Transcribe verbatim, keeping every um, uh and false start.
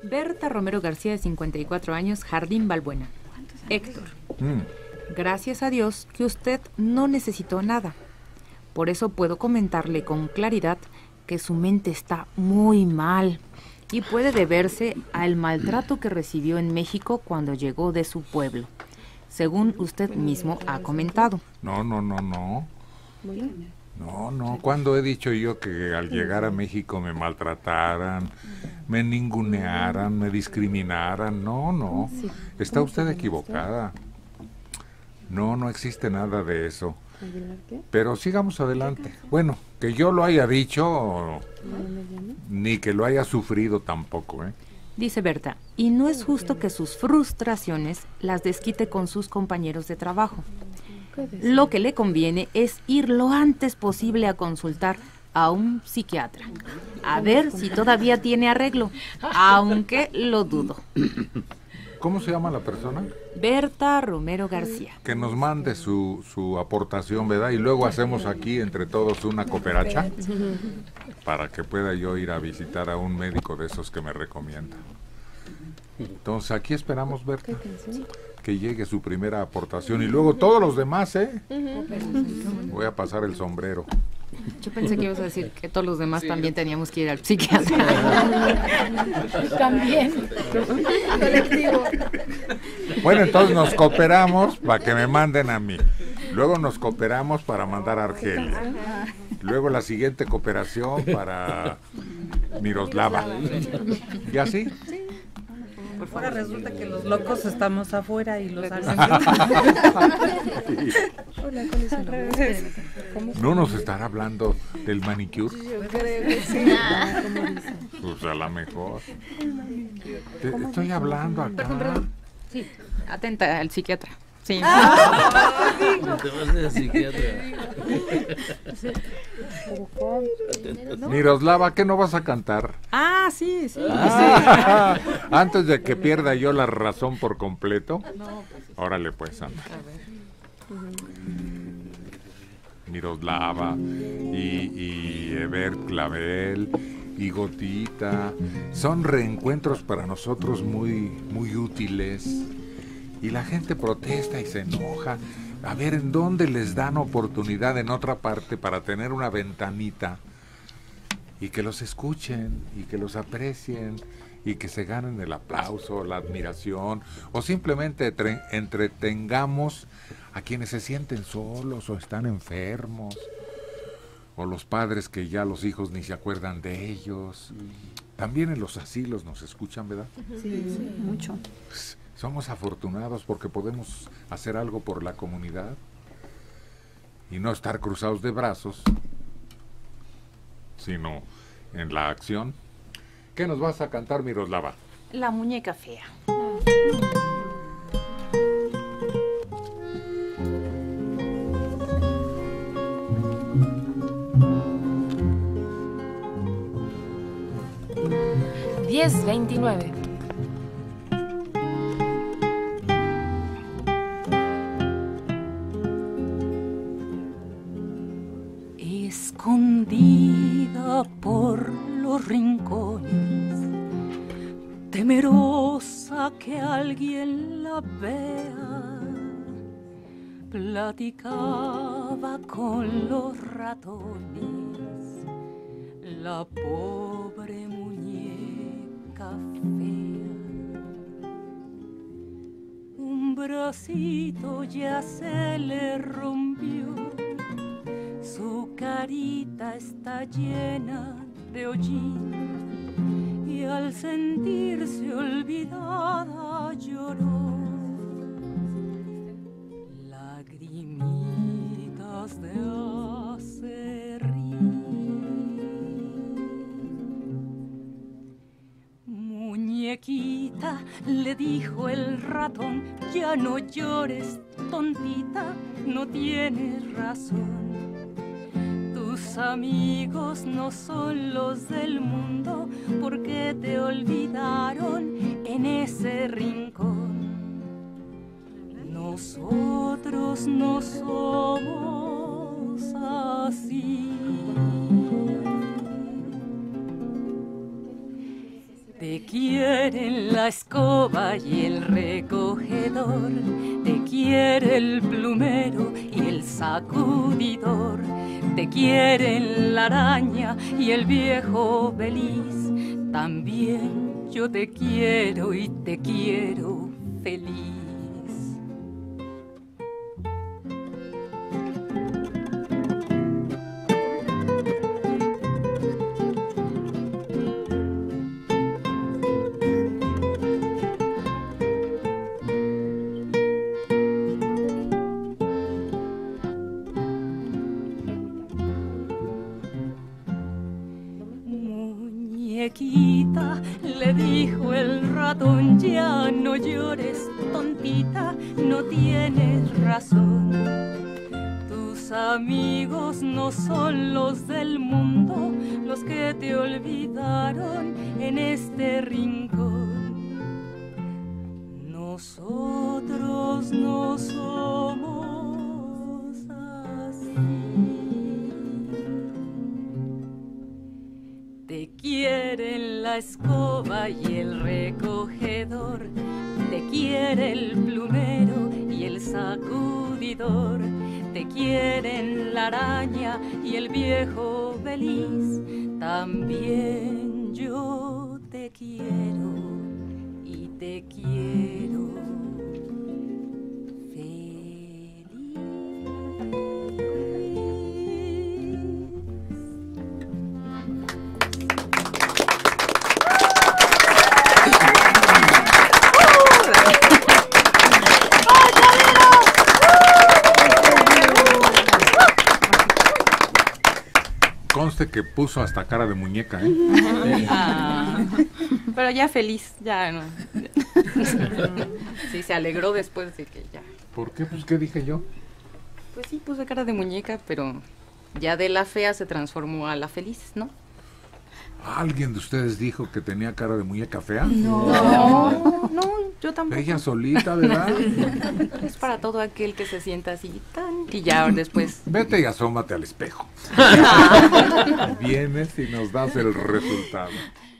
Berta Romero García, de cincuenta y cuatro años, Jardín Balbuena. Héctor, mm. gracias a Dios que usted no necesitó nada. Por eso puedo comentarle con claridad que su mente está muy mal y puede deberse al maltrato que recibió en México cuando llegó de su pueblo, según usted mismo ha comentado. No, no, no, no. No, no. ¿Cuándo he dicho yo que al llegar a México me maltrataran, me ningunearan, me discriminaran? No, no. Está usted equivocada. No, no existe nada de eso. Pero sigamos adelante. Bueno, que yo lo haya dicho, ni que lo haya sufrido tampoco, ¿eh? Dice Berta, y no es justo que sus frustraciones las desquite con sus compañeros de trabajo. Lo que le conviene es ir lo antes posible a consultar a un psiquiatra, a ver si todavía tiene arreglo, aunque lo dudo. ¿Cómo se llama la persona? Berta Romero García. Que nos mande su, su aportación, ¿verdad? Y luego hacemos aquí entre todos una cooperacha para que pueda yo ir a visitar a un médico de esos que me recomienda. Entonces aquí esperamos, Berta, que llegue su primera aportación y luego todos los demás, ¿eh? Voy a pasar el sombrero. Yo pensé que ibas a decir que todos los demás sí. también teníamos que ir al psiquiatra. También. Colectivo. Bueno, entonces nos cooperamos para que me manden a mí. Luego nos cooperamos para mandar a Argelia. Luego la siguiente cooperación para Miroslava. ¿Y así? Sí. Ahora resulta que los locos estamos afuera y los hacen. Hola, ¿no nos estará hablando del manicure? Yo creo que sí. Pues a lo mejor. Te estoy hablando acá. Sí, atenta al psiquiatra. Sí. Ah, te vas al psiquiatra. Miroslava, ¿qué no vas a cantar? Ah, sí, sí. Ah, sí. Antes de que pierda yo la razón por completo. Órale, pues, anda. Miroslava y, y Ever Clavel y Gotita son reencuentros para nosotros muy, muy útiles. Y la gente protesta y se enoja. A ver, ¿en dónde les dan oportunidad en otra parte para tener una ventanita? Y que los escuchen, y que los aprecien, y que se ganen el aplauso, la admiración, o simplemente tre- entretengamos a quienes se sienten solos o están enfermos, o los padres que ya los hijos ni se acuerdan de ellos. También en los asilos nos escuchan, ¿verdad? Sí, sí, mucho. Pues, somos afortunados porque podemos hacer algo por la comunidad y no estar cruzados de brazos, sino en la acción. ¿Qué nos vas a cantar, Miroslava? La muñeca fea. diez veintinueve. Escondida por los rincones, temerosa que alguien la vea, platicaba con los ratones, la pobre muñeca fea. Un bracito ya se le rompió, su carita está llena de hollín y al sentirse olvidada lloró. Lagrimitas de acerrín. Muñequita, le dijo el ratón, ya no llores, tontita, no tienes razón. Tus amigos no son los del mundo porque te olvidaron en ese rincón. Nosotros no somos así. Te quieren la escoba y el recogedor, te quiere el plumero y el sacudidor, te quieren la araña y el viejo feliz. También yo te quiero y te quiero feliz. Muñequita, le dijo el ratón, ya no llores, tontita, no tienes razón. Tus amigos no son los del mundo, los que te olvidaron en este rincón. Nosotros no somos así. Te quieren la escoba y el recogedor, te quiere el plumero y el sacudidor, te quieren la araña y el viejo feliz. También yo te quiero y te quiero feliz. Conste que puso hasta cara de muñeca, ¿eh? Ah, pero ya feliz, ya no. Sí, se alegró después de que ya. ¿Por qué? Pues, ¿qué dije yo? Pues sí, puse cara de muñeca, pero ya de la fea se transformó a la feliz, ¿no? ¿Alguien de ustedes dijo que tenía cara de muñeca fea? No, no, yo tampoco. Ella solita, ¿verdad? Es para todo aquel que se sienta así tan... Y ya después... Vete y asómate al espejo. Vienes y nos das el resultado.